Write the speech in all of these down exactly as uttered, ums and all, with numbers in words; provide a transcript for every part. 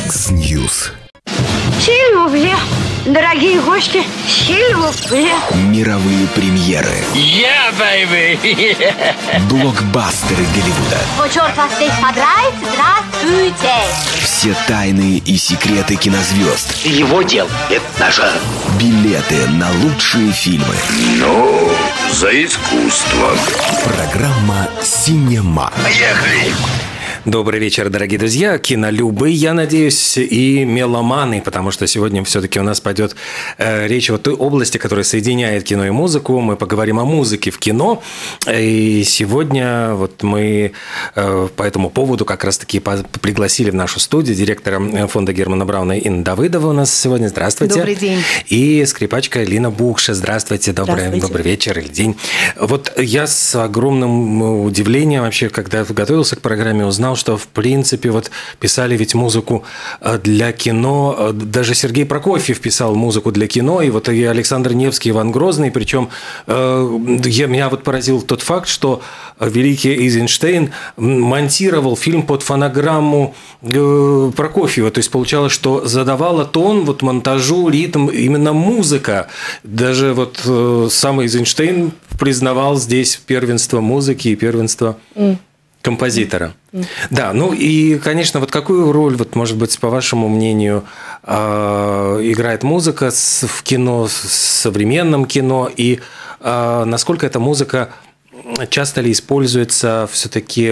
Яндекс Ньюс. Сильвупле, дорогие гости, сильвупле. Мировые премьеры. Yeah, baby! Блокбастеры Голливуда. Вот черт вас здесь подрает, здравствуйте. Все тайны и секреты кинозвезд. Его дел, это наше. Билеты на лучшие фильмы. Ну, за искусство. Программа «Синема». Поехали! Добрый вечер, дорогие друзья, кинолюбы, я надеюсь, и меломаны, потому что сегодня все-таки у нас пойдет э, речь о той области, которая соединяет кино и музыку. Мы поговорим о музыке в кино, и сегодня вот мы э, по этому поводу как раз-таки пригласили в нашу студию директора фонда Германа Брауна Инна Давыдова у нас сегодня. Здравствуйте. Добрый день. И скрипачка Лина Букша. Здравствуйте, добрый, Здравствуйте. Добрый вечер или день. Вот я с огромным удивлением вообще, когда готовился к программе, узнал, что, в принципе, вот писали ведь музыку для кино. Даже Сергей Прокофьев писал музыку для кино, и вот и Александр Невский, Иван Грозный. Причем я, меня вот поразил тот факт, что великий Эйзенштейн монтировал фильм под фонограмму Прокофьева. То есть получалось, что задавала тон, вот монтажу, ритм именно музыка. Даже вот сам Эйзенштейн признавал здесь первенство музыки и первенство mm. композитора. Mm. Да, ну и, конечно, вот какую роль, вот, может быть, по вашему мнению, играет музыка в кино, в современном кино, и насколько эта музыка часто ли используется все-таки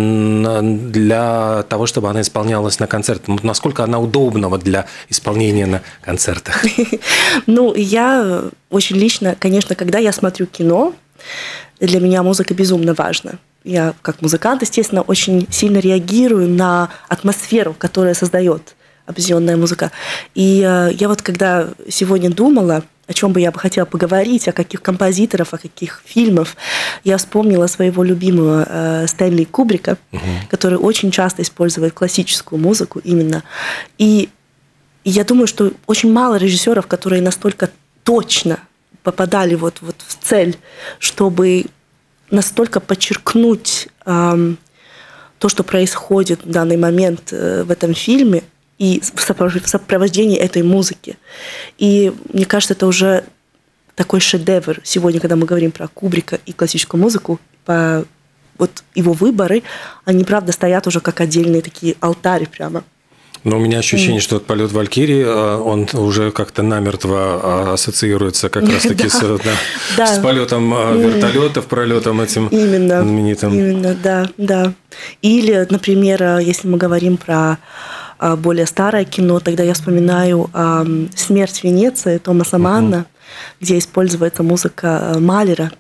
для того, чтобы она исполнялась на концертах? Насколько она удобна для исполнения на концертах? Ну, я очень лично, конечно, когда я смотрю кино, для меня музыка безумно важна. Я, как музыкант, естественно, очень сильно реагирую на атмосферу, которую создает определенная музыка. И я вот когда сегодня думала, о чем бы я бы хотела поговорить, о каких композиторах, о каких фильмах, я вспомнила своего любимого э, Стэнли Кубрика, угу. который очень часто использует классическую музыку именно. И, и я думаю, что очень мало режиссеров, которые настолько точно попадали вот, вот в цель, чтобы настолько подчеркнуть э, то, что происходит в данный момент э, в этом фильме, и в сопровождении этой музыки. И мне кажется, это уже такой шедевр. Сегодня, когда мы говорим про Кубрика и классическую музыку, по, вот его выборы, они, правда, стоят уже как отдельные такие алтари прямо. Но у меня ощущение, mm. что полет Валькирии, он уже как-то намертво ассоциируется как раз-таки с, да, да. с полетом вертолетов, пролетом этим именно, знаменитым. Именно, да, да. Или, например, если мы говорим про более старое кино, тогда я вспоминаю «Смерть Венеции» Томаса Манна, uh-huh. где используется музыка Малера,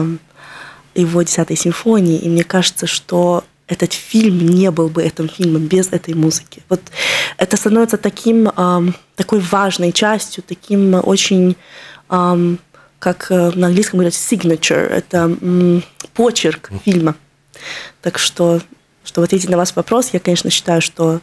его десятой симфонии. И мне кажется, что этот фильм не был бы этим фильмом без этой музыки. Вот это становится таким, такой важной частью, таким очень, как на английском говорят, signature, это почерк фильма. Так что, что вот ответить на ваш вопрос, я, конечно, считаю, что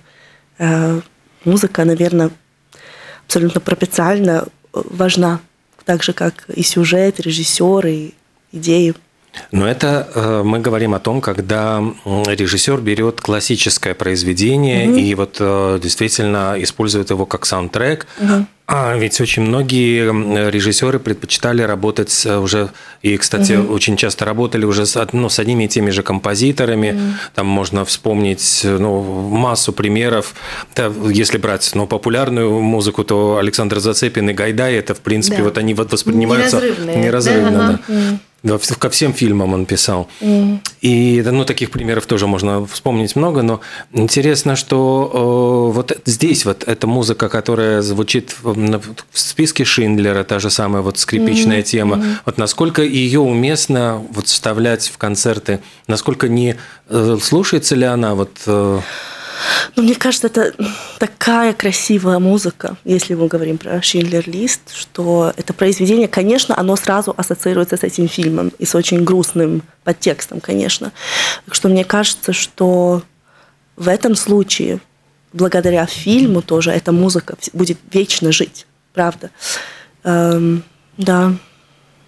музыка, наверное, абсолютно пропорционально важна, так же, как и сюжет, и режиссер, и идеи. Но это мы говорим о том, когда режиссер берет классическое произведение угу. и вот действительно использует его как саундтрек. Угу. А ведь очень многие режиссеры предпочитали работать уже, и, кстати, угу. очень часто работали уже с, ну, с одними и теми же композиторами. Угу. Там можно вспомнить ну, массу примеров. Да, если брать ну, популярную музыку, то Александр Зацепин и Гайдай, это, в принципе, да. вот они вот воспринимаются неразрывно. неразрывно да? Да. Да, ко всем фильмам он писал. Mm. И ну, таких примеров тоже можно вспомнить много, но интересно, что э, вот здесь вот эта музыка, которая звучит в, в списке Шиндлера, та же самая вот скрипичная mm. тема, mm. вот насколько ее уместно вот вставлять в концерты, насколько не э, слушается ли она вот... Э, Ну, мне кажется, это такая красивая музыка, если мы говорим про «Шиндлер Лист», что это произведение, конечно, оно сразу ассоциируется с этим фильмом и с очень грустным подтекстом, конечно. Так что мне кажется, что в этом случае, благодаря фильму тоже, эта музыка будет вечно жить, правда. Эм, да.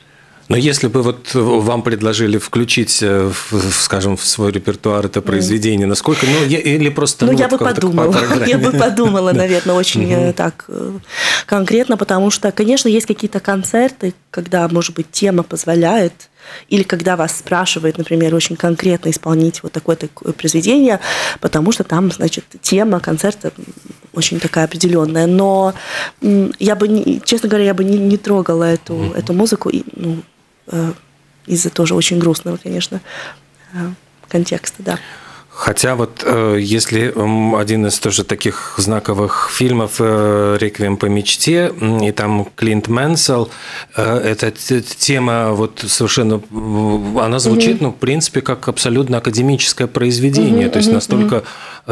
Но если бы вот вам предложили включить, скажем, в свой репертуар это произведение, насколько, ну, или просто... Ну, ну я вот бы подумала, по я бы подумала, наверное, очень uh-huh. так конкретно, потому что, конечно, есть какие-то концерты, когда, может быть, тема позволяет, или когда вас спрашивают, например, очень конкретно исполнить вот такое-то произведение, потому что там, значит, тема концерта очень такая определенная. Но я бы, честно говоря, я бы не, не трогала эту, uh-huh. эту музыку, ну, из-за тоже очень грустного, конечно, контекста, да. Хотя вот если один из тоже таких знаковых фильмов «Реквием по мечте», и там Клинт Мэнсел, эта тема вот совершенно, она звучит, ну, в принципе, как абсолютно академическое произведение, то есть настолько,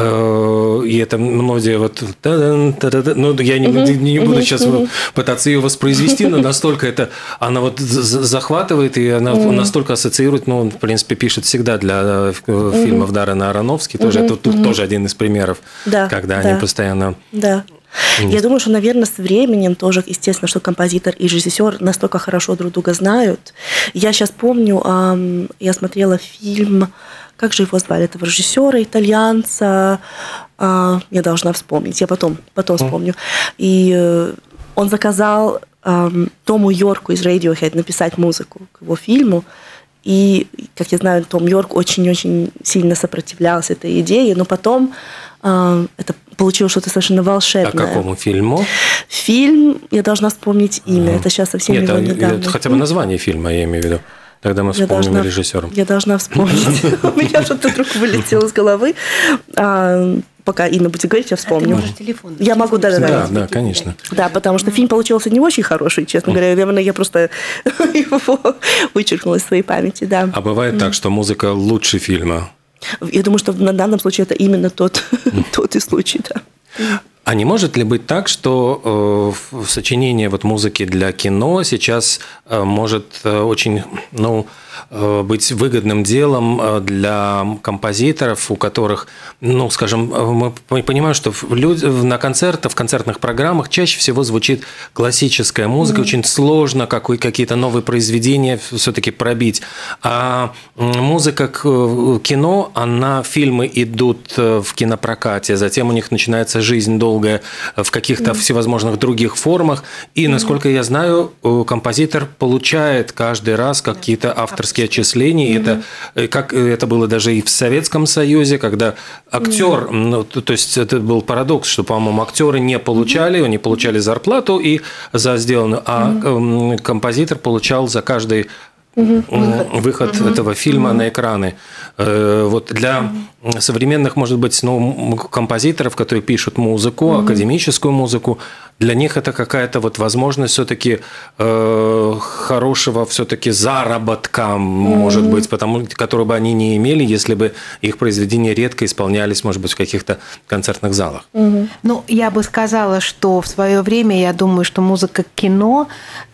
и это мелодия вот, ну, я не, не буду сейчас пытаться ее воспроизвести, но настолько это, она вот захватывает, и она настолько ассоциирует, ну, он, в принципе, пишет всегда для фильмов Даррена Аронофски, тоже, угу, это тут угу. тоже один из примеров, да, когда да. они постоянно... Да. Я думаю, что, наверное, со временем тоже, естественно, что композитор и режиссер настолько хорошо друг друга знают. Я сейчас помню, я смотрела фильм, как же его звали, этого режиссера, итальянца, я должна вспомнить, я потом, потом вспомню. И он заказал Тому Йорку из Radiohead написать музыку к его фильму. И, как я знаю, Том Йорк очень-очень сильно сопротивлялся этой идее, но потом э, это получилось что-то совершенно волшебное. А какому фильму? Фильм, я должна вспомнить имя, mm. это сейчас совсем Нет, его недавно. Это хотя бы название фильма, я имею в виду. Тогда мы вспомним режиссера. Я должна вспомнить. У меня что-то вдруг вылетело из головы. Пока Инна будет говорить, я вспомню. Телефон, я могу, да, да, да, да, конечно. Да, потому что фильм получился не очень хороший, честно говоря. Наверное, я просто его вычеркнула из своей памяти, да. А бывает так, что музыка лучше фильма? Я думаю, что на данном случае это именно тот, тот и случай, да. А не может ли быть так, что э, сочинение вот музыки для кино сейчас э, может э, очень, ну, э, быть выгодным делом для композиторов, у которых, ну, скажем, мы понимаем, что в, люди, на концертах, в концертных программах чаще всего звучит классическая музыка, mm-hmm. очень сложно какой, какие-то новые произведения все-таки пробить. А музыка к кино, она, фильмы идут в кинопрокате, затем у них начинается жизнь долгая в каких-то mm-hmm. всевозможных других формах. И, насколько mm-hmm. я знаю, композитор получает каждый раз какие-то авторские отчисления. Mm-hmm. Это, как это было даже и в Советском Союзе, когда актер, mm-hmm. ну, то есть это был парадокс, что, по-моему, актеры не получали, mm-hmm. они получали зарплату и за сделанную, а mm-hmm. композитор получал за каждый Угу. Выход, выход угу. этого фильма угу. на экраны. Вот для угу. современных, может быть, ну, композиторов, которые пишут музыку, угу. академическую музыку, для них это какая-то вот возможность все-таки э, хорошего все-таки заработка, угу. может быть, потому, которого бы они не имели, если бы их произведения редко исполнялись, может быть, в каких-то концертных залах. Угу. Ну, я бы сказала, что в свое время, я думаю, что музыка к кино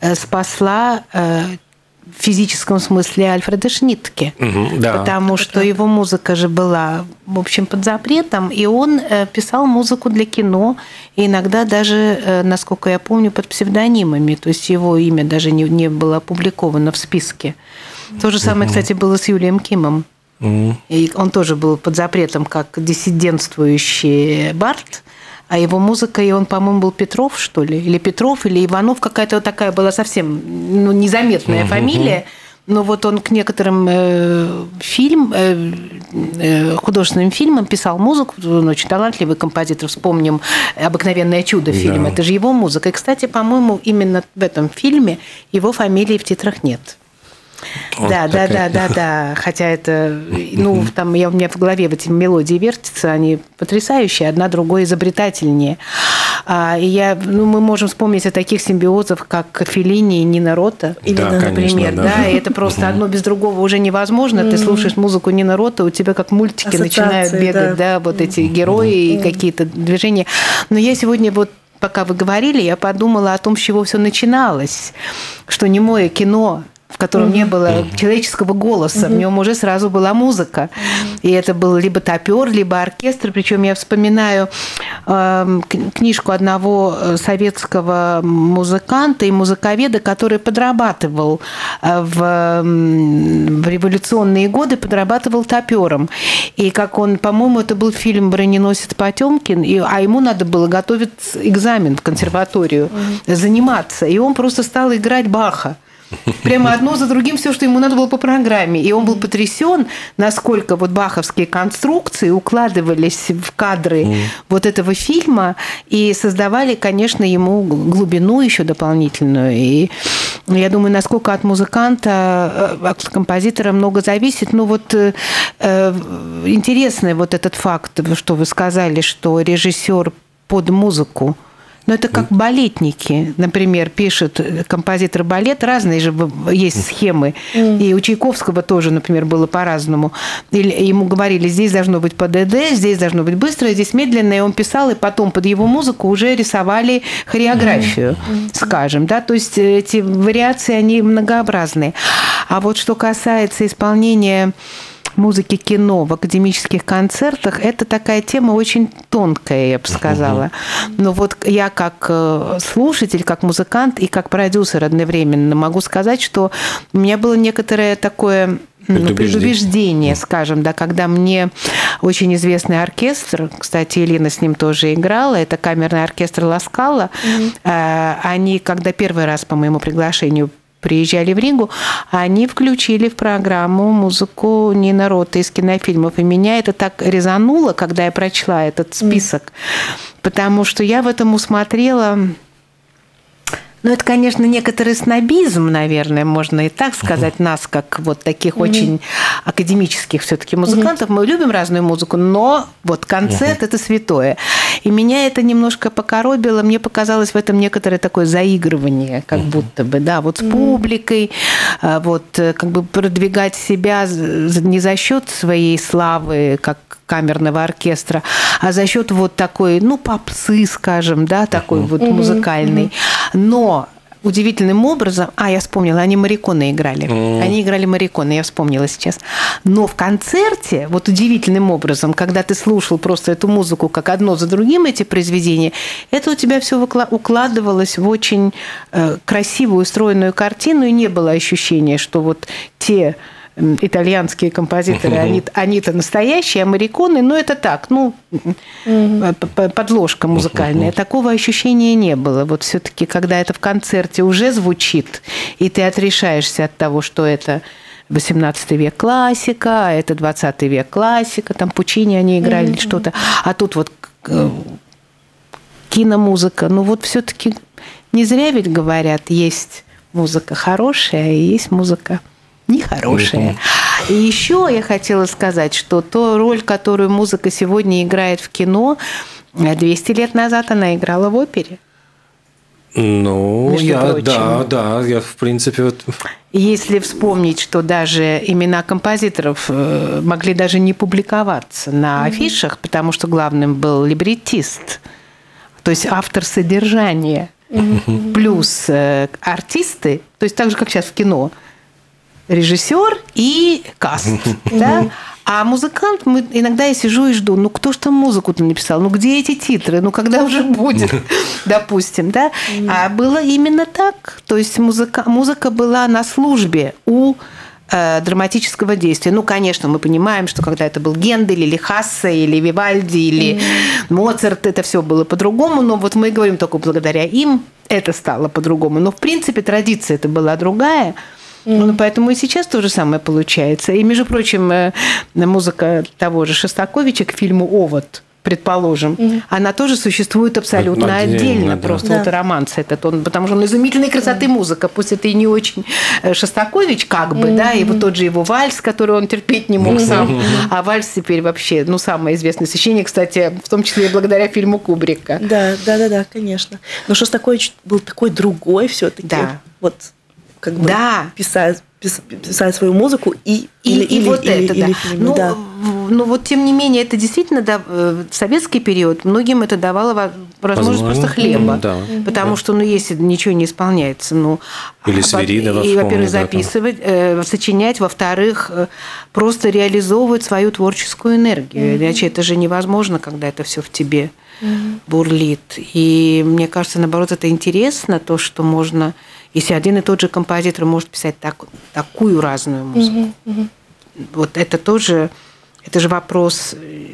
спасла э, в физическом смысле Альфреда Шнитке, угу, да. потому что его музыка же была, в общем, под запретом, и он писал музыку для кино, и иногда даже, насколько я помню, под псевдонимами, то есть его имя даже не, не было опубликовано в списке. То же самое, угу. кстати, было с Юлием Кимом. Угу. И он тоже был под запретом как диссидентствующий бард, а его музыка, и он, по-моему, был Петров, что ли, или Петров, или Иванов, какая-то вот такая была совсем ну, незаметная угу. фамилия. Но вот он к некоторым э, фильм, э, э, художественным фильмам писал музыку, он очень талантливый композитор, вспомним «Обыкновенное чудо» фильм, да. это же его музыка. И, кстати, по-моему, именно в этом фильме его фамилии в титрах нет. Вот да, да, да, да, да. Хотя это, ну, там я, у меня в голове в эти мелодии вертятся, они потрясающие, одна другой изобретательнее. А, и я, ну, мы можем вспомнить о таких симбиозах, как Феллини и Нино Рота, именно, да, например, конечно, да. да, и это просто одно без другого уже невозможно. Mm-hmm. Ты слушаешь музыку Нино Рота, у тебя как мультики ассоциации, начинают бегать, да, да вот эти герои mm-hmm. и какие-то движения. Но я сегодня вот пока вы говорили, я подумала о том, с чего все начиналось, что немое кино, в котором mm-hmm. не было mm-hmm. человеческого голоса, mm-hmm. в нем уже сразу была музыка. Mm-hmm. И это был либо топер, либо оркестр. Причем я вспоминаю книжку одного советского музыканта и музыковеда, который подрабатывал в, в революционные годы, подрабатывал топером. И как он, по-моему, это был фильм «Броненосец Потемкин», и, а ему надо было готовить экзамен в консерваторию, mm-hmm. заниматься. И он просто стал играть Баха. Прямо одно за другим все, что ему надо было по программе. И он был потрясен, насколько вот баховские конструкции укладывались в кадры mm. вот этого фильма и создавали, конечно, ему глубину еще дополнительную. И я думаю, насколько от музыканта, от композитора много зависит. Ну вот э, интересный вот этот факт, что вы сказали, что режиссер под музыку. Но это как балетники, например, пишет композитор балет, разные же есть схемы. Mm. И у Чайковского тоже, например, было по-разному. Или ему говорили, здесь должно быть ПДД, здесь должно быть быстрое, здесь медленное. И он писал, и потом под его музыку уже рисовали хореографию, mm. скажем. Да? То есть эти вариации, они многообразные. А вот что касается исполнения музыки кино в академических концертах, это такая тема очень тонкая, я бы сказала. Uh-huh. Но вот я как слушатель, как музыкант и как продюсер одновременно могу сказать, что у меня было некоторое такое ну, предубеждение, скажем, да, когда мне очень известный оркестр, кстати, Елена с ним тоже играла, это камерный оркестр Ла Скала, uh-huh. они, когда первый раз по моему приглашению приезжали в Ригу, они включили в программу музыку Нины Роты из кинофильмов. И меня это так резануло, когда я прочла этот список, mm. потому что я в этом усмотрела... Ну, это, конечно, некоторый снобизм, наверное, можно и так сказать, uh-huh. нас, как вот таких uh-huh. очень академических все-таки музыкантов. Uh-huh. Мы любим разную музыку, но вот концерт uh-huh. – это святое. И меня это немножко покоробило. Мне показалось в этом некоторое такое заигрывание, как uh-huh. будто бы, да, вот с uh-huh. публикой, вот как бы продвигать себя не за счет своей славы, как камерного оркестра, а за счет вот такой, ну, попсы, скажем, да, такой uh-huh. вот uh-huh. музыкальный. Но удивительным образом... А, я вспомнила, они Морриконе играли. Mm. Они играли Морриконе, я вспомнила сейчас. Но в концерте, вот удивительным образом, когда ты слушал просто эту музыку как одно за другим, эти произведения, это у тебя все укладывалось в очень э, красивую, устроенную картину, и не было ощущения, что вот те... итальянские композиторы, они, они-то настоящие, а Морриконе, ну, это так, ну, mm-hmm. подложка музыкальная. Mm-hmm. Такого ощущения не было. Вот все-таки, когда это в концерте уже звучит, и ты отрешаешься от того, что это восемнадцатый век классика, а это двадцатый век классика, там Пучини они играли, mm-hmm. что-то, а тут вот киномузыка. Ну, вот все-таки не зря ведь говорят, есть музыка хорошая, и есть музыка нехорошая. И еще я хотела сказать, что ту роль, которую музыка сегодня играет в кино, двести лет назад она играла в опере. Ну, я, да, да, я, в принципе... Вот... Если вспомнить, что даже имена композиторов могли даже не публиковаться на афишах, mm-hmm. потому что главным был либреттист, то есть автор содержания, mm-hmm. плюс артисты, то есть так же, как сейчас в кино, режиссер и каст, да? А музыкант, мы, иногда я сижу и жду, ну кто ж там музыку-то написал, ну где эти титры, ну когда уже будет, допустим, да? А было именно так, то есть музыка, музыка была на службе у э, драматического действия. Ну, конечно, мы понимаем, что когда это был Гендель или Хассе, или Вивальди, или mm. Моцарт, это все было по-другому, но вот мы говорим только благодаря им это стало по-другому. Но, в принципе, традиция это была другая. Ну, поэтому и сейчас то же самое получается. И, между прочим, музыка того же Шостаковича к фильму «Овод», предположим, mm-hmm. она тоже существует абсолютно отдельно. отдельно да. Просто да. вот романс этот, он, потому что он изумительной красоты mm-hmm. музыка, пусть это и не очень Шостакович, как бы, mm-hmm. да, и вот тот же его вальс, который он терпеть не мог mm-hmm. сам, mm-hmm. а вальс теперь вообще, ну, самое известное сочинение, кстати, в том числе и благодаря фильму Кубрика. Да, да, да, да, конечно. Но Шостакович был такой другой все-таки. Да. Вот. Как бы да. писать, писать свою музыку и, и, или, и или, вот или, это, или да. фильмы, ну, да. Ну вот, тем не менее, это действительно да, в советский период многим это давало возможность просто хлеба. Да. Потому да. что, ну, если ничего не исполняется, ну... Или Свиридова И, во-первых, записывать, э, сочинять, во-вторых, э, просто реализовывать свою творческую энергию. Mm-hmm. Иначе это же невозможно, когда это все в тебе mm-hmm. бурлит. И мне кажется, наоборот, это интересно, то, что можно... Если один и тот же композитор может писать так, такую разную музыку. Mm-hmm. Вот это тоже... Это же вопрос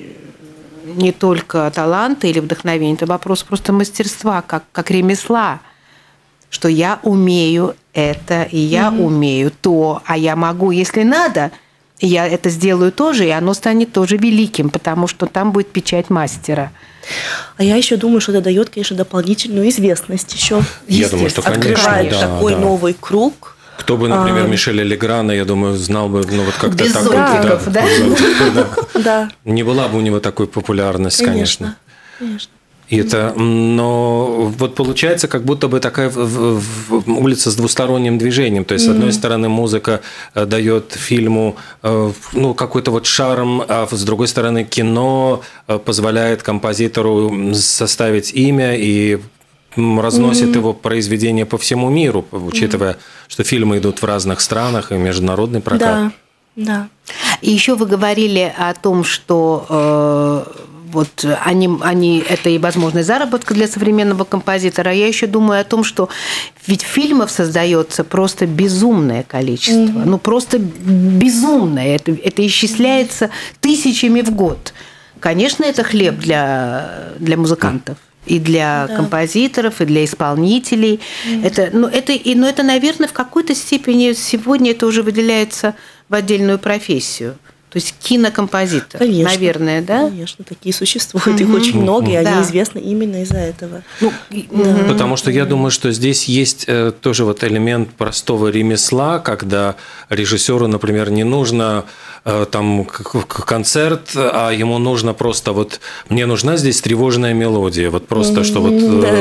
не только таланта или вдохновения, это вопрос просто мастерства, как, как ремесла, что я умею это, и я mm-hmm. умею то, а я могу, если надо, я это сделаю тоже, и оно станет тоже великим, потому что там будет печать мастера. А я еще думаю, что это дает, конечно, дополнительную известность еще. Я думаю, что, конечно, открывает да, такой да. новый круг. Кто бы, например, а... Мишеля Леграна, я думаю, знал бы, ну вот как-то без так. зонтиков, да? Да. да. Не была бы у него такой популярности, конечно. Конечно. И это, но вот получается, как будто бы такая в, в, улица с двусторонним движением. То есть, mm-hmm. с одной стороны, музыка дает фильму ну, какой-то вот шарм, а с другой стороны, кино позволяет композитору составить имя и разносит mm-hmm. его произведения по всему миру, учитывая, mm-hmm. что фильмы идут в разных странах и международный прокат. Да, да. И еще вы говорили о том, что э, вот они, они, это и возможность заработка для современного композитора. Я еще думаю о том, что ведь фильмов создается просто безумное количество. Mm-hmm. Ну, просто безумное. Это, это исчисляется тысячами в год. Конечно, это хлеб для, для музыкантов. И для да. композиторов, и для исполнителей. Mm-hmm. Это, ну, это, и, ну, это, наверное, в какой-то степени сегодня это уже выделяется в отдельную профессию. То есть кинокомпозитор, конечно, наверное, да? Конечно, такие существуют, их mm-hmm. очень много, и да. они известны именно из-за этого. Ну, да. Потому что я думаю, что здесь есть тоже вот элемент простого ремесла, когда режиссеру, например, не нужно там концерт, а ему нужно просто вот мне нужна здесь тревожная мелодия, вот просто что вот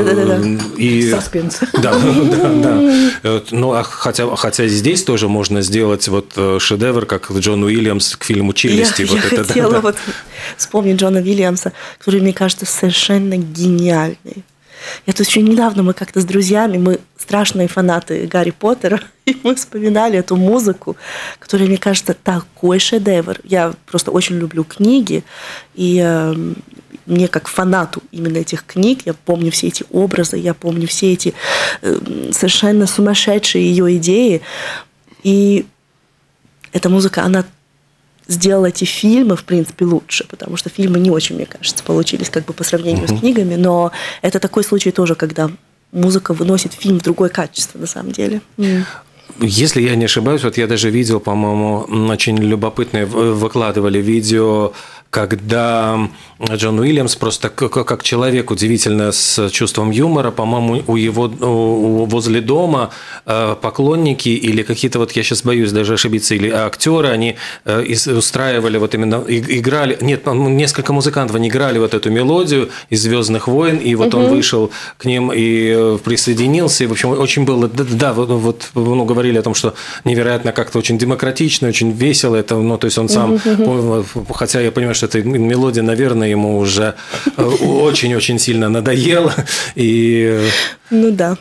и саспенс. Да, да, да. Ну, а хотя, хотя здесь тоже можно сделать вот шедевр, как Джон Уильямс к фильму «Челюсти». Я, вот я это, хотела да, вот да. вспомнить Джона Уильямса, который, мне кажется, совершенно гениальный. Я тут еще недавно, мы как-то с друзьями, мы страшные фанаты Гарри Поттера, и мы вспоминали эту музыку, которая, мне кажется, такой шедевр. Я просто очень люблю книги, и э, мне как фанату именно этих книг, я помню все эти образы, я помню все эти э, совершенно сумасшедшие ее идеи. И эта музыка, она сделала эти фильмы, в принципе, лучше, потому что фильмы не очень, мне кажется, получились как бы по сравнению uh-huh. с книгами, но это такой случай тоже, когда музыка выносит фильм в другое качество, на самом деле. Mm. Если я не ошибаюсь, вот я даже видел, по-моему, очень любопытные, выкладывали видео, когда Джон Уильямс просто как человек удивительно с чувством юмора, по-моему, у его возле дома поклонники или какие-то, вот я сейчас боюсь даже ошибиться, или актеры, они устраивали вот именно, играли, нет, несколько музыкантов, они играли вот эту мелодию из «Звездных войн», и вот угу. он вышел к ним и присоединился, и, в общем, очень было, да, вот, ну, говорили о том, что невероятно как-то очень демократично, очень весело, это, ну, то есть он сам, угу. хотя я понимаю, что эта мелодия, наверное, ему уже очень-очень сильно надоела. И... Ну да.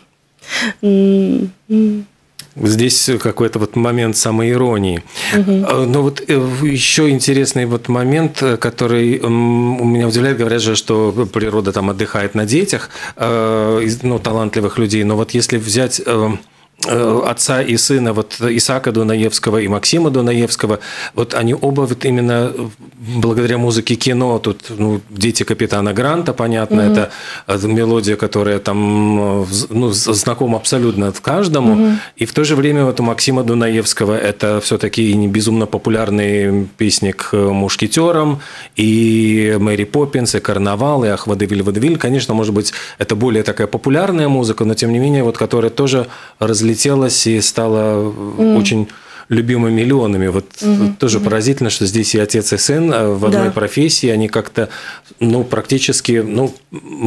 Здесь какой-то вот момент самоиронии. Угу. Но вот еще интересный вот момент, который меня удивляет, говорят же, что природа там отдыхает на детях, ну, талантливых людей, но вот если взять отца и сына, вот Исаака Дунаевского и Максима Дунаевского, вот они оба вот именно благодаря музыке кино, тут ну, «Дети капитана Гранта», понятно, mm-hmm. это мелодия, которая там ну, знакома абсолютно каждому, mm-hmm. и в то же время вот у Максима Дунаевского это все-таки не безумно популярные песни к «Мушкетерам», и «Мэри Поппинс», и «Карнавал», и «Ах, водевиль, водевиль». Конечно, может быть, это более такая популярная музыка, но тем не менее, вот которая тоже разлетелась и стала mm. очень любимой миллионами. Вот mm-hmm. тоже mm-hmm. поразительно, что здесь и отец, и сын в одной да. профессии, они как-то ну, практически ну,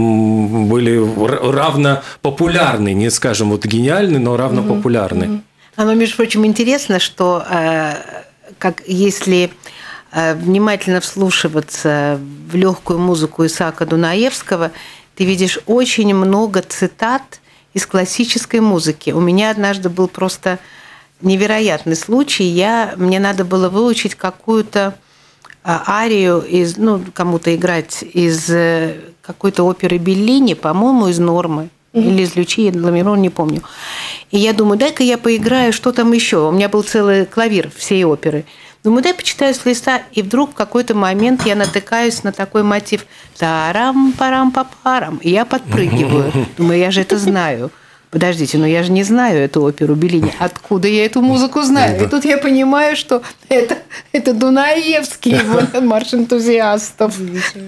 были равно популярны, не скажем вот гениальны, но равно mm-hmm. популярны. Mm-hmm. Оно, между прочим, интересно, что как если внимательно вслушиваться в легкую музыку Исаака Дунаевского, ты видишь очень много цитат из классической музыки. У меня однажды был просто невероятный случай. Я, мне надо было выучить какую-то арию, из, ну, кому-то играть из какой-то оперы Беллини, по-моему, из «Нормы». Mm-hmm. Или из Лючии Ламерон, не помню. И я думаю, дай-ка я поиграю, что там еще. У меня был целый клавир всей оперы. Думаю, дай почитаю с листа, и вдруг в какой-то момент я натыкаюсь на такой мотив «тарам-парам-папарам», и я подпрыгиваю. Думаю, я же это знаю. Подождите, но я же не знаю эту оперу Беллини. Откуда я эту музыку знаю? И тут я понимаю, что это, это Дунаевский марш энтузиастов.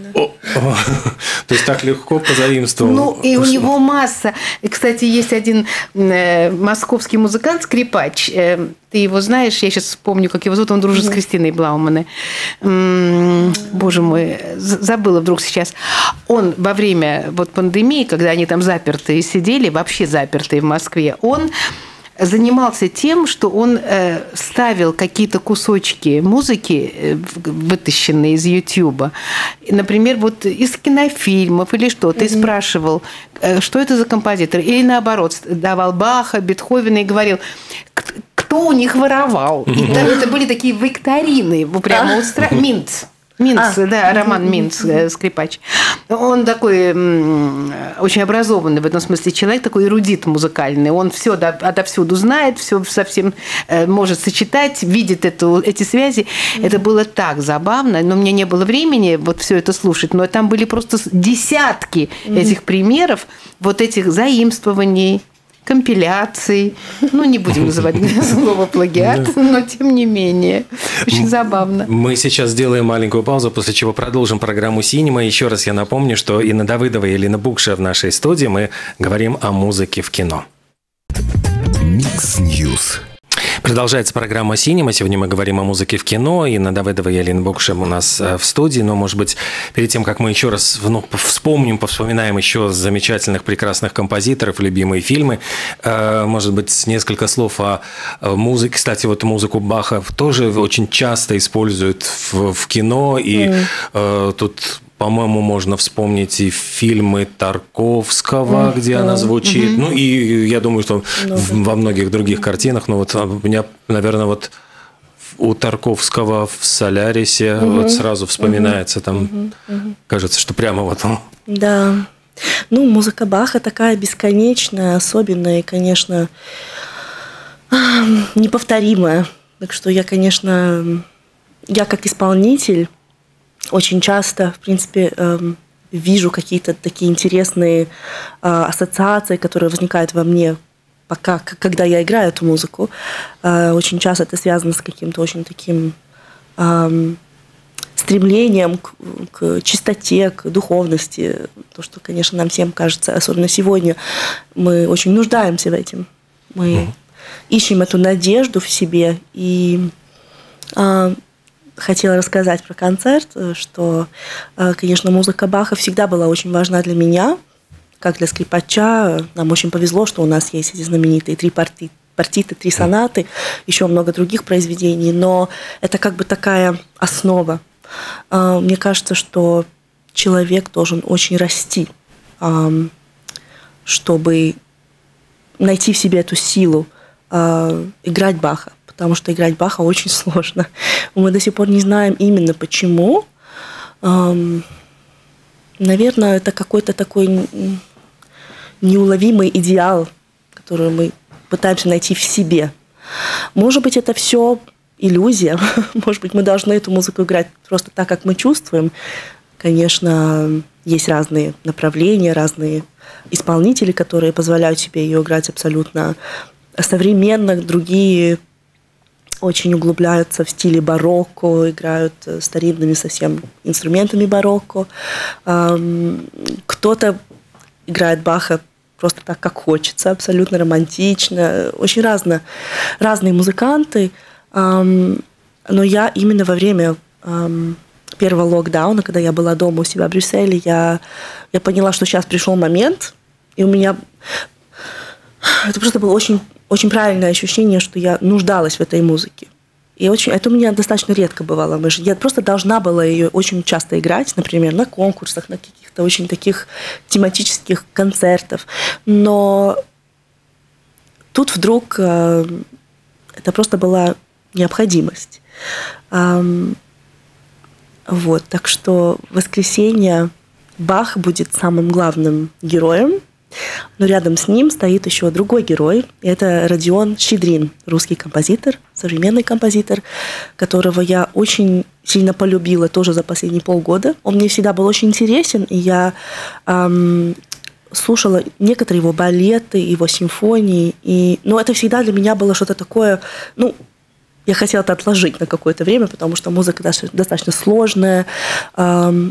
То есть так легко позаимствовал. Ну, и у него масса. И, кстати, есть один московский музыкант, скрипач. Ты его знаешь? Я сейчас вспомню, как его зовут. Он дружит с Кристиной Блаумане. Боже мой, забыла вдруг сейчас. Он во время вот пандемии, когда они там запертые сидели, вообще запертые в Москве, он занимался тем, что он ставил какие-то кусочки музыки, вытащенные из Ютьюба, например, вот из кинофильмов или что-то, mm-hmm. и спрашивал, что это за композитор, или наоборот, давал Баха, Бетховена и говорил, кто у них воровал. Mm-hmm. И это, это были такие викторины, прямо ah. устра... Минц. Минц, а, да, Роман Минц, скрипач. Он такой очень образованный в этом смысле человек, такой эрудит музыкальный. Он все отовсюду знает, все совсем может сочетать, видит эту, эти связи. Mm-hmm. Это было так забавно, но у меня не было времени вот все это слушать, но там были просто десятки mm-hmm. этих примеров, вот этих заимствований, компиляций. Ну, не будем называть слово плагиат, но тем не менее. Очень забавно. Мы сейчас сделаем маленькую паузу, после чего продолжим программу «Синема». Еще раз я напомню, что Инна Давыдова и Елена Букша в нашей студии. Мы говорим о музыке в кино. Микс Ньюс. Продолжается программа «Синема». Сегодня мы говорим о музыке в кино. Инна Давыдова и Елена Букша у нас в студии. Но, может быть, перед тем, как мы еще раз ну, вспомним, повспоминаем еще замечательных, прекрасных композиторов, любимые фильмы, может быть, несколько слов о музыке. Кстати, вот музыку Баха тоже очень часто используют в, в кино. И mm. тут... По-моему, можно вспомнить и фильмы Тарковского, mm, где да. она звучит. Mm-hmm. Ну, и я думаю, что mm-hmm. в, во многих других картинах. Но вот у меня, наверное, вот у Тарковского в «Солярисе» mm-hmm. вот сразу вспоминается. Mm-hmm. Там, mm-hmm. кажется, что прямо вот он. Да. Ну, музыка Баха такая бесконечная, особенная и, конечно, неповторимая. Так что я, конечно, я как исполнитель очень часто, в принципе, вижу какие-то такие интересные ассоциации, которые возникают во мне, пока, когда я играю эту музыку. Очень часто это связано с каким-то очень таким стремлением к, к чистоте, к духовности. То, что, конечно, нам всем кажется, особенно сегодня, мы очень нуждаемся в этом. Мы mm-hmm. ищем эту надежду в себе. И а, хотела рассказать про концерт, что, а, конечно, музыка Баха всегда была очень важна для меня, как для скрипача. Нам очень повезло, что у нас есть эти знаменитые три партиты. партиты, три сонаты, еще много других произведений, но это как бы такая основа. Мне кажется, что человек должен очень расти, чтобы найти в себе эту силу играть Баха, потому что играть Баха очень сложно. Мы до сих пор не знаем именно почему. Наверное, это какой-то такой неуловимый идеал, который мы пытаемся найти в себе. Может быть, это все иллюзия. Может быть, мы должны эту музыку играть просто так, как мы чувствуем. Конечно, есть разные направления, разные исполнители, которые позволяют себе ее играть абсолютно современно. Другие очень углубляются в стиле барокко, играют старинными совсем инструментами барокко. Кто-то играет Баха просто так, как хочется, абсолютно романтично. Очень разно, разные музыканты. Но я именно во время первого локдауна, когда я была дома у себя в Брюсселе, я, я поняла, что сейчас пришел момент, и у меня это просто было очень, очень правильное ощущение, что я нуждалась в этой музыке. И очень, это у меня достаточно редко бывало. Я просто должна была ее очень часто играть, например, на конкурсах, на каких-то очень таких тематических концертах. Но тут вдруг э, это просто была необходимость. Эм, вот, так что в воскресенье Бах будет самым главным героем, но рядом с ним стоит еще другой герой. Это Родион Щедрин, русский композитор, современный композитор, которого я очень сильно полюбила тоже за последние полгода. Он мне всегда был очень интересен, и я эм, слушала некоторые его балеты, его симфонии. И, но это всегда для меня было что-то такое... Ну, я хотела это отложить на какое-то время, потому что музыка достаточно сложная. Эм,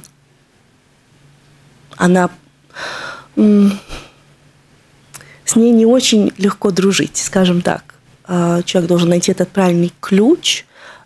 она... Эм, с ней не очень легко дружить, скажем так. Человек должен найти этот правильный ключ.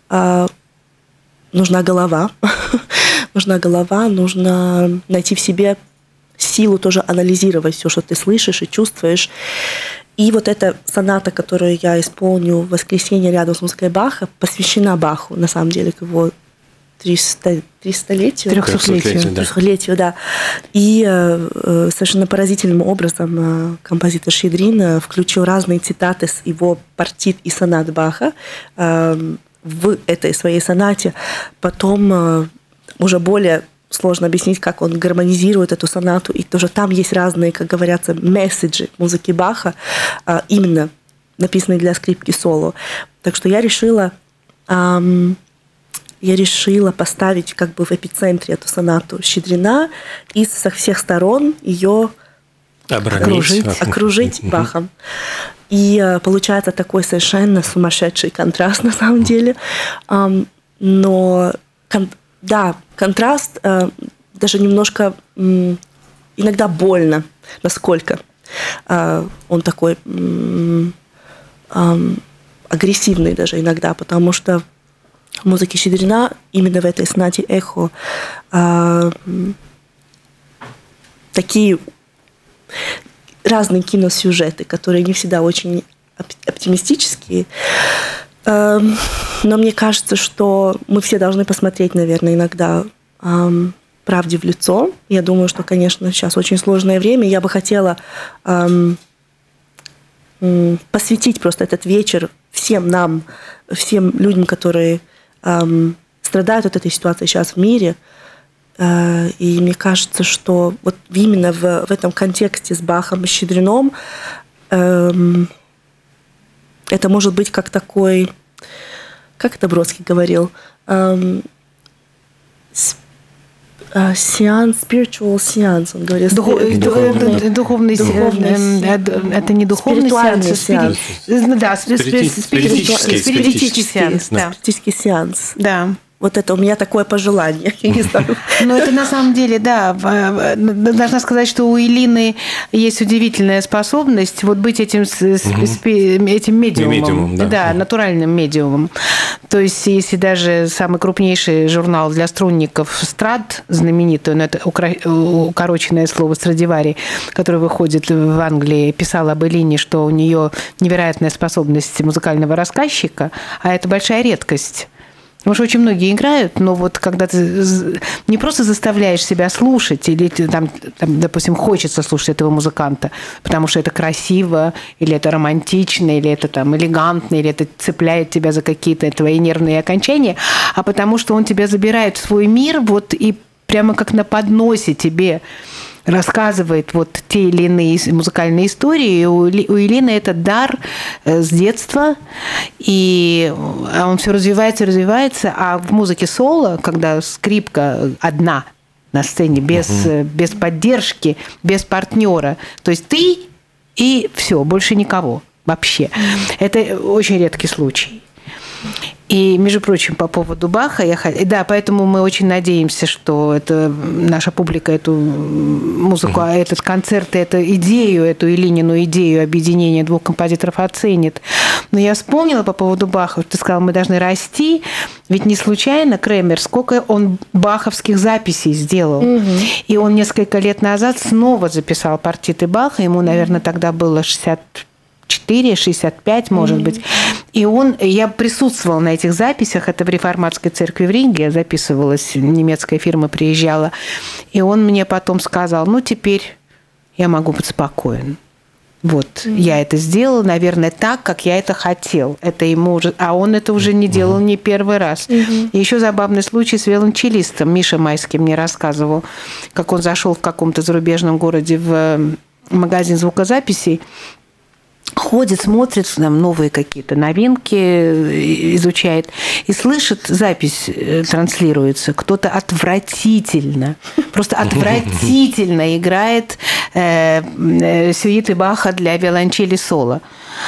Нужна голова. Нужна голова, нужно найти в себе силу тоже анализировать все, что ты слышишь и чувствуешь. И вот эта соната, которую я исполню в воскресенье рядом с музыкой Баха, посвящена Баху, на самом деле, к его тристолетию. Трехсотлетию, да. Трехсотлетию, да. И э, совершенно поразительным образом э, композитор Щедрин э, включил разные цитаты с его партит и сонат Баха э, в этой своей сонате. Потом э, уже более сложно объяснить, как он гармонизирует эту сонату. И тоже там есть разные, как говорятся, месседжи музыки Баха, э, именно написанные для скрипки соло. Так что я решила... Э, Я решила поставить как бы в эпицентре эту сонату Щедрина и со всех сторон ее окружить, окружить Бахом. И получается такой совершенно сумасшедший контраст на самом деле. Но да, контраст даже немножко иногда больно, насколько он такой агрессивный даже иногда, потому что в музыке Щедрина именно в этой сонате «Эхо» э, такие разные киносюжеты, которые не всегда очень оптимистические. Э, но мне кажется, что мы все должны посмотреть, наверное, иногда э, правде в лицо. Я думаю, что, конечно, сейчас очень сложное время. Я бы хотела э, э, посвятить просто этот вечер всем нам, всем людям, которые Эм, страдают от этой ситуации сейчас в мире. Э, и мне кажется, что вот именно в, в этом контексте с Бахом и Щедрином эм, это может быть как такой, как это Бродский говорил, эм, сеанс, spiritual сеанс, он говорит. Духовный, духовный, духовный, духовный сеанс. Это не духовный сеанс, сеанс. Да, спиритический сеанс. Спиритический сеанс. Да. Вот это у меня такое пожелание, я не знаю. Но это на самом деле, да, должна сказать, что у Илины есть удивительная способность вот быть этим, этим медиумом, медиумом да. да, натуральным медиумом. То есть, если даже самый крупнейший журнал для струнников «Страд», знаменитый, но это укороченное слово «Страдивари», который выходит в Англии, писал об Илине, что у нее невероятная способность музыкального рассказчика, а это большая редкость. Потому что очень многие играют, но вот когда ты не просто заставляешь себя слушать, или там, там, допустим, хочется слушать этого музыканта, потому что это красиво, или это романтично, или это там элегантно, или это цепляет тебя за какие-то твои нервные окончания, а потому что он тебя забирает в свой мир, вот и прямо как на подносе тебе рассказывает вот те или иные музыкальные истории. У Илины это дар с детства, и он все развивается, развивается. А в музыке соло, когда скрипка одна на сцене, без, угу. без поддержки, без партнера, то есть ты и все, больше никого вообще. Это очень редкий случай. И, между прочим, по поводу Баха, я... да, поэтому мы очень надеемся, что это, наша публика эту музыку, mm-hmm. этот концерт, эту идею, эту Илинину идею объединения двух композиторов оценит. Но я вспомнила по поводу Баха, ты сказала, мы должны расти, ведь не случайно Кремер, сколько он баховских записей сделал. Mm-hmm. И он несколько лет назад снова записал партиты Баха, ему, наверное, тогда было шестьдесят четыре, шестьдесят пять, может mm-hmm. быть. И он, я присутствовала на этих записях, это в реформатской церкви в Риге, записывалась, немецкая фирма приезжала, и он мне потом сказал, ну, теперь я могу быть спокоен. Вот, mm-hmm. я это сделала, наверное, так, как я это хотел. Это ему уже, а он это уже не делал mm-hmm. не первый раз. Mm-hmm. И еще забавный случай с виолончелистом. Миша Майский мне рассказывал, как он зашел в каком-то зарубежном городе в магазин звукозаписей, ходит, смотрит, там новые какие-то новинки изучает, и слышит, запись транслируется, кто-то отвратительно, просто отвратительно играет э, э, сюиты Баха для виолончели соло.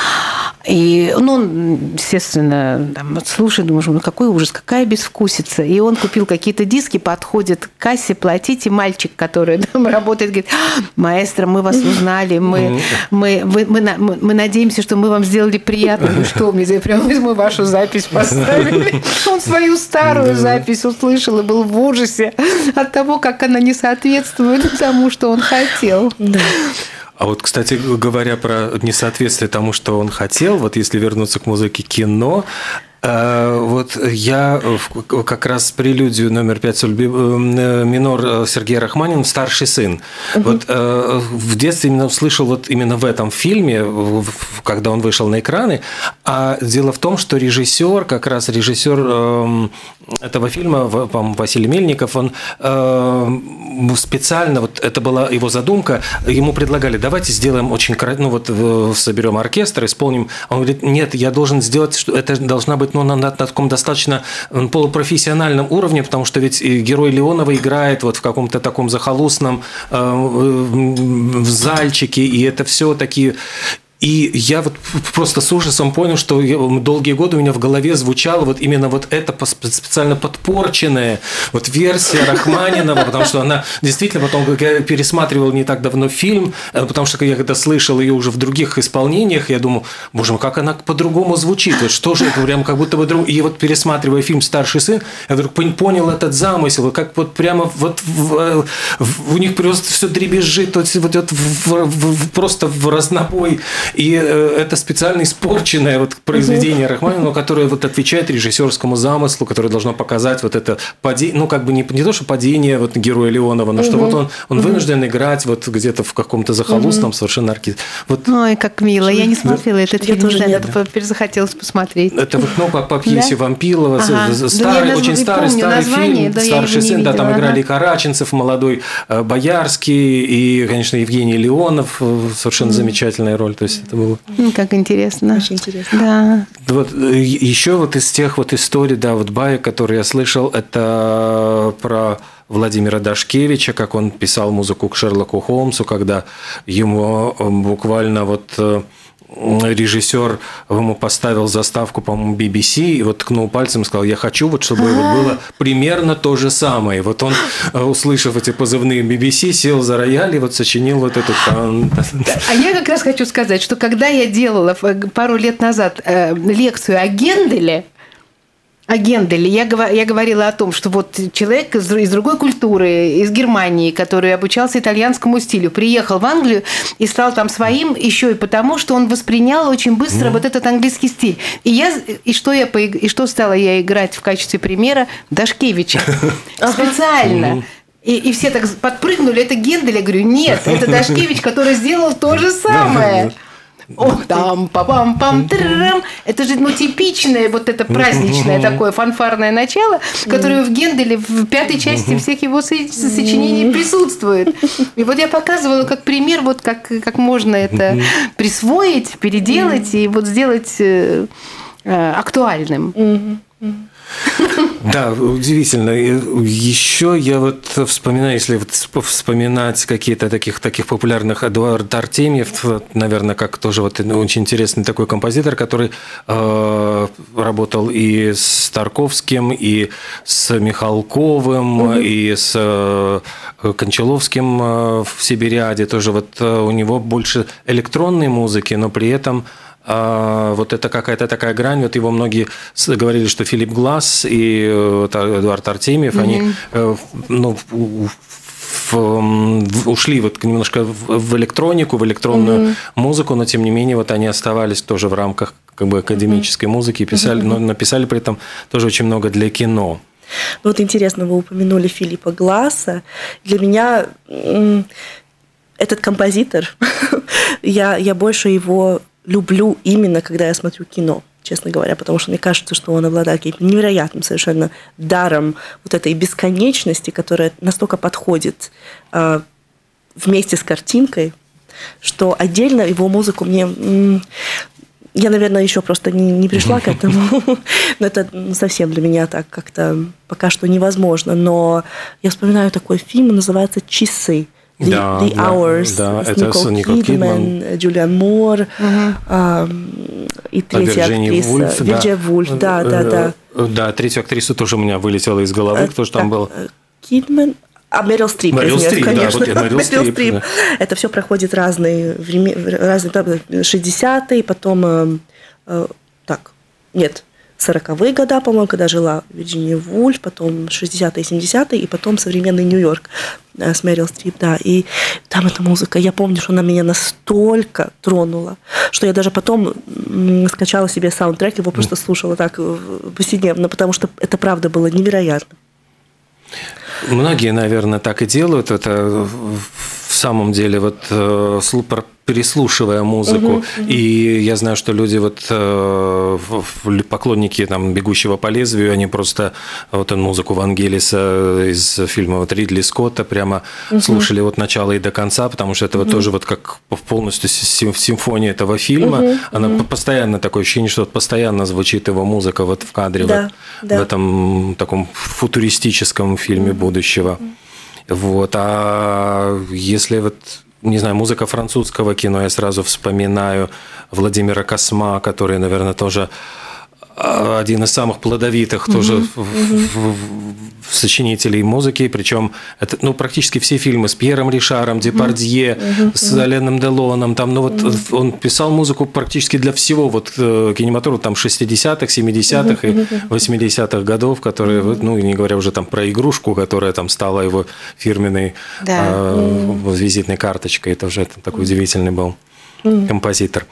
И, ну, он, естественно, там, слушает, думаешь, ну, какой ужас, какая безвкусица. И он купил какие-то диски, подходит к кассе платить, и мальчик, который там работает, говорит, маэстро, мы вас узнали, мы, мы, мы, мы, мы, мы надеемся, что мы вам сделали приятно. Ну что, мне прямо мы вашу запись поставили. Он свою старую запись услышал и был в ужасе от того, как она не соответствует тому, что он хотел. А вот, кстати, говоря про несоответствие тому, что он хотел, вот если вернуться к музыке кино, вот я как раз прелюдию номер пять соль минор Сергея Рахманинова «Старший сын». Угу. Вот в детстве именно услышал вот именно в этом фильме, когда он вышел на экраны. А дело в том, что режиссер, как раз режиссер этого фильма, по-моему, Василий Мельников, он специально, вот это была его задумка, ему предлагали, давайте сделаем очень, ну вот соберем оркестр, исполним. Он говорит, нет, я должен сделать, что это должна быть, ну, на, на таком достаточно полупрофессиональном уровне, потому что ведь герой Леонова играет вот в каком-то таком захолустном э, зальчике, и это все такие... И я вот просто с ужасом понял, что долгие годы у меня в голове звучала вот именно вот эта специально подпорченная вот версия Рахманинова, потому что она действительно потом, как я пересматривал не так давно фильм, потому что я когда слышал ее уже в других исполнениях, я думал, боже мой, как она по-другому звучит, вот что же это, прям как будто бы друг... И вот пересматривая фильм «Старший сын», я вдруг понял этот замысел, как вот прямо вот в, в, у них просто все дребезжит, вот, вот, вот в, в, просто в разнобой. И это специально испорченное вот произведение Рахманинова, которое вот отвечает режиссерскому замыслу, которое должно показать вот это падение, ну как бы не, не то, что падение вот героя Леонова, но что вот он, он вынужден играть вот где-то в каком-то захолустном совершенно оркестре. Вот. Ой, как мило. Я не смотрела этот фильм, тоже нет. Захотелось посмотреть. Это вот ну, по, по пьесе да? Вампилова, ага. старый, да, очень старый, старый фильм, да, «Старший сын», да, там ага. играли Караченцев, молодой Боярский и, конечно, Евгений Леонов, совершенно mm. замечательная роль, то есть это было. Как интересно. Очень интересно. Да. Вот еще вот из тех вот историй, да, вот баек, которые я слышал, это про Владимира Дашкевича, как он писал музыку к Шерлоку Холмсу, когда ему буквально вот режиссер ему поставил заставку, по-моему, би би си, и вот ткнул пальцем и сказал, я хочу, вот, чтобы вот было примерно то же самое. И вот он, услышав эти позывные би би си, сел за рояль и вот сочинил вот эту... А я как раз хочу сказать, что когда я делала пару лет назад лекцию о Генделе, о Генделе. Я, я говорила о том, что вот человек из, из другой культуры, из Германии, который обучался итальянскому стилю, приехал в Англию и стал там своим еще и потому, что он воспринял очень быстро mm. вот этот английский стиль. И, я, и, что я, и что стала я играть в качестве примера? Дашкевича. Специально. И, и все так подпрыгнули. Это Гендель. Я говорю, нет, это Дашкевич, который сделал то же самое. О, там, пам пам трам. Это же ну, типичное, вот это праздничное такое фанфарное начало, которое в Генделе в пятой части всех его сочинений присутствует. И вот я показывала как пример, вот как, как можно это присвоить, переделать и вот сделать э, актуальным. Да, удивительно. Еще я вот вспоминаю, если вот вспоминать какие-то таких, таких популярных, Эдуард Артемьев, наверное, как тоже вот очень интересный такой композитор, который э, работал и с Тарковским, и с Михалковым, угу. и с э, Кончаловским в Сибириаде. Тоже вот у него больше электронной музыки, но при этом А вот это какая-то такая грань, вот его многие говорили, что Филипп Гласс и Эдуард Артемьев, mm-hmm. они ну, в, в, ушли вот немножко в, в электронику, в электронную mm-hmm. музыку, но тем не менее вот они оставались тоже в рамках как бы академической mm-hmm. музыки, писали, mm-hmm. но написали при этом тоже очень много для кино. Ну, вот интересно, вы упомянули Филиппа Гласса. Для меня этот композитор, я, я больше его люблю именно, когда я смотрю кино, честно говоря, потому что мне кажется, что он обладает каким-то невероятным совершенно даром вот этой бесконечности, которая настолько подходит э, вместе с картинкой, что отдельно его музыку мне... Я, наверное, еще просто не, не пришла к этому, но это совсем для меня так как-то пока что невозможно. Но я вспоминаю такой фильм, называется «Часы». The, да, the да, Hours, да, с это Никол, Никол Кидман, Кидман, Джулиан Мур, угу. а, и третья актриса. Вульф, Вирджиния да. Вульф, да, да, да. Да, третью актрису тоже у меня вылетела из головы, кто же там был? Кидман. А Мэрил Стрип, Мэрил Стрип, конечно. Да, вот Мэрил Стрип, Стрип. Да. Это все проходит разные времена, разные шестидесятые, потом э, э, так, нет, сороковые года, по-моему, когда жила Вирджиния Вульф, потом шестидесятые, семидесятые, и потом современный Нью-Йорк э, с Мэрил Стрип, да. И там эта музыка, я помню, что она меня настолько тронула, что я даже потом м, скачала себе саундтрек, его просто слушала так повседневно, потому что это правда было невероятно. Многие, наверное, так и делают. Это в самом деле вот переслушивая музыку. Угу, угу. И я знаю, что люди, вот поклонники там, «Бегущего по лезвию», они просто вот музыку Вангелиса из фильма вот Ридли Скотта прямо угу. слушали от начала и до конца, потому что это вот угу. тоже вот как полностью симфония этого фильма. Угу, Она угу. постоянно, такое ощущение, что вот постоянно звучит его музыка вот в кадре, да, вот, да. в этом таком футуристическом фильме угу. будущего. Угу. Вот. А если вот не знаю, музыка французского кино, я сразу вспоминаю Владимира Косма, который, наверное, тоже один из самых плодовитых mm-hmm. тоже mm-hmm. сочинителей музыки, причем это, ну, практически все фильмы с Пьером Ришаром, Депардье, mm-hmm. с Аленом Делоном, там, ну, вот mm-hmm. он писал музыку практически для всего вот кинематографа там шестидесятых, семидесятых mm-hmm. и восьмидесятых годов, которые, mm-hmm. ну, не говоря уже там про игрушку, которая там стала его фирменной да. э, mm-hmm. визитной карточкой, это уже такой mm-hmm. удивительный был mm-hmm. композитор.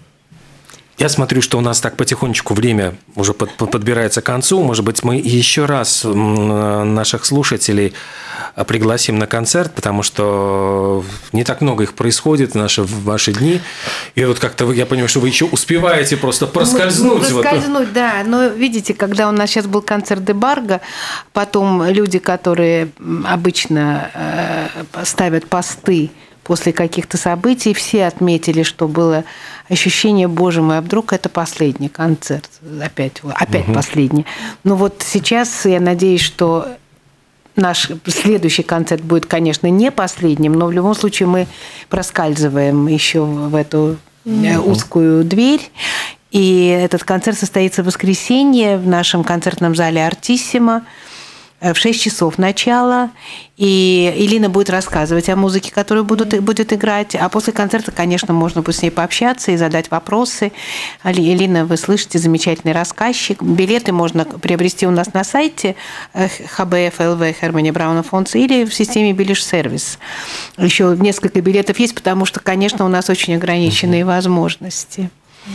Я смотрю, что у нас так потихонечку время уже подбирается к концу. Может быть, мы еще раз наших слушателей пригласим на концерт, потому что не так много их происходит в наши, в ваши дни. И вот как-то я понимаю, что вы еще успеваете просто проскользнуть. Проскользнуть, вот. Да. Но видите, когда у нас сейчас был концерт Дебарго, потом люди, которые обычно ставят посты после каких-то событий, все отметили, что было ощущение, боже мой, а вдруг это последний концерт, опять, опять угу. последний. Но вот сейчас я надеюсь, что наш следующий концерт будет, конечно, не последним, но в любом случае мы проскальзываем еще в эту угу. узкую дверь. И этот концерт состоится в воскресенье в нашем концертном зале «Артиссимо». В шесть часов начала, и Элина будет рассказывать о музыке, которую будут, будет играть, а после концерта, конечно, можно будет с ней пообщаться и задать вопросы. Элина, вы слышите, замечательный рассказчик. Билеты можно приобрести у нас на сайте эйч би эф эл ви Harmony Brown Fonts или в системе Билиш Сервис. Еще несколько билетов есть, потому что, конечно, у нас очень ограниченные угу. возможности.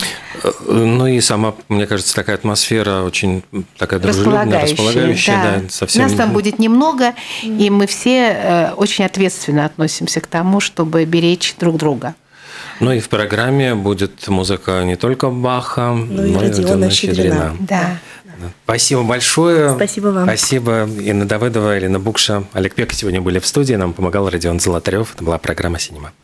Ну и сама, мне кажется, такая атмосфера очень такая дружелюбная, располагающая. Да. Да, совсем... Нас там будет немного, и мы все очень ответственно относимся к тому, чтобы беречь друг друга. Ну и в программе будет музыка не только Баха, но и Родиона Щедрина. Да. Спасибо большое. Спасибо вам. Спасибо Инна Давыдова, Элина Букша, Олег Пек сегодня были в студии. Нам помогал Родион Золотарев. Это была программа «Синема».